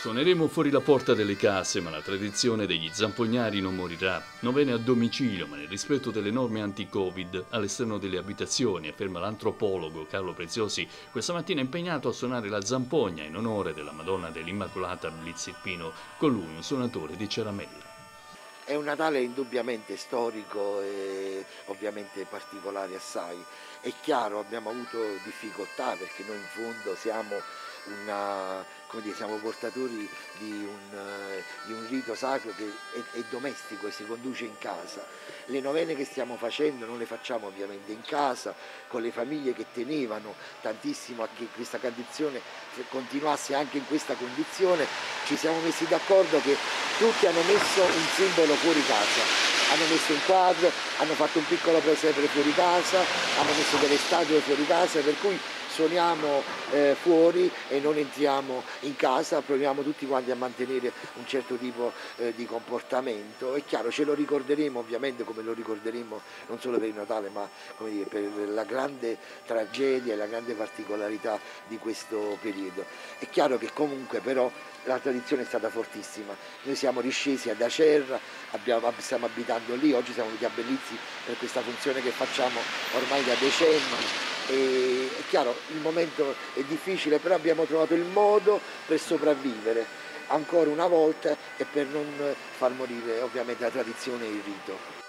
Suoneremo fuori la porta delle case, ma la tradizione degli zampognari non morirà. Novene a domicilio, ma nel rispetto delle norme anti-Covid, all'esterno delle abitazioni, afferma l'antropologo Carlo Preziosi, questa mattina impegnato a suonare la zampogna in onore della Madonna dell'Immacolata Blizzirpino, con lui un suonatore di Ceramella. È un Natale indubbiamente storico e ovviamente particolare assai. È chiaro, abbiamo avuto difficoltà perché noi in fondo siamo siamo portatori di un rito sacro che è domestico e si conduce in casa. Le novene che stiamo facendo non le facciamo ovviamente in casa, con le famiglie che tenevano tantissimo a che questa tradizione continuasse anche in questa condizione. Ci siamo messi d'accordo che tutti hanno messo un simbolo fuori casa, hanno messo un quadro, hanno fatto un piccolo presepe fuori casa, hanno messo delle statue fuori casa, per cui suoniamo fuori e non entriamo in casa, proviamo tutti quanti a mantenere un certo tipo di comportamento. È chiaro, ce lo ricorderemo ovviamente come lo ricorderemo non solo per il Natale, ma come dire, per la grande tragedia e la grande particolarità di questo periodo. È chiaro che comunque però la tradizione è stata fortissima. Noi siamo riscesi ad Acerra, stiamo abitando lì, oggi siamo venuti a Bellizzi per questa funzione che facciamo ormai da decenni. E è chiaro, il momento è difficile, però abbiamo trovato il modo per sopravvivere ancora una volta e per non far morire ovviamente la tradizione e il rito.